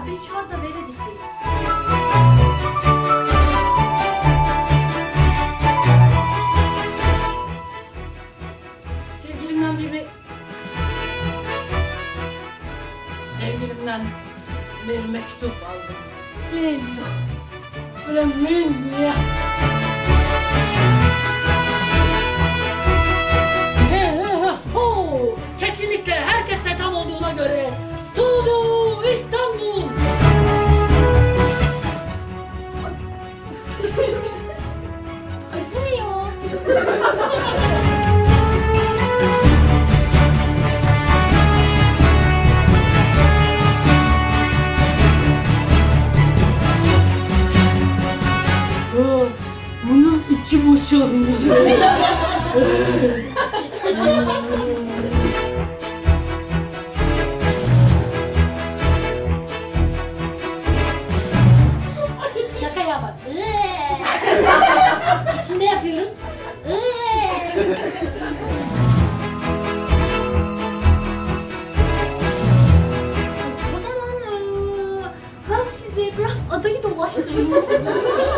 biz şu anda Venedik'teyiz. Sevgilimden bir mektup aldım. Leyla. Flamingo. Kesinlikle herkeste tam olduğuna göre Tuğlu İstanbul. Ay bu ne ya? Bunun içi boşalmış. Şaka ya bak. İçinde yapıyorum. O zaman ben size biraz adayı dolaştırayım.